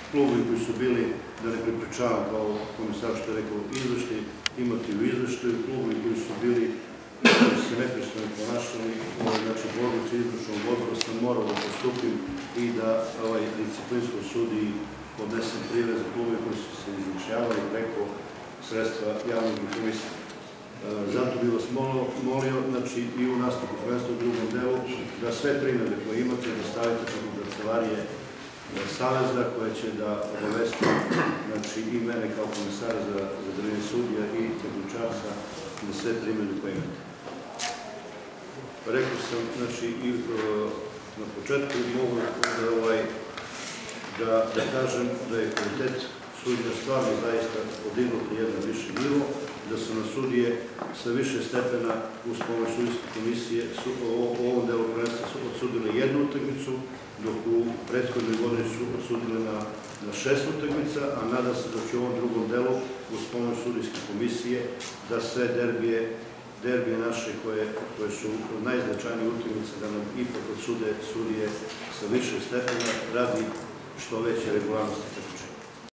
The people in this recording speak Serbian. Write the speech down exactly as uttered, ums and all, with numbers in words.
klubovi koji su bili, da ne prepričavam kao komisar što je rekao, izveštaj, imati u izveštaju, klubovi koji su bili, koji su se nepristano ponašali, znači borbicu izvršnog odbora sam morao da postupim i da disciplinskom sudiji podnesem prijave za klubove koji su se izvršavali preko sredstva javnog informisanja. Zato bih vas molio, znači i u nastavku prvenstva u drugom delu, da sve primjere koje imate da stavite preko kancelarije Saveza koja će da obavesti i mene kao komisara za državne sudija i Tegućarca na sve primjere koje imate. Rekao sam, znači i na početku mogu da kažem da je kvalitet sudija stvarno zaista podignut na jedan viši nivo, da su na sudije sa više stepena uz pomoć sudijske komisije u ovom delu prvenstva su odsudile jednu utakmicu, dok u prethodnoj godini su odsudile na šest utakmica, a nadam se da će u ovom drugom delu uz pomoć sudijske komisije da sve derbije naše koje su najznačajnije utakmice da nam ipak odsude sudije sa više stepena radi što veće regularnosti.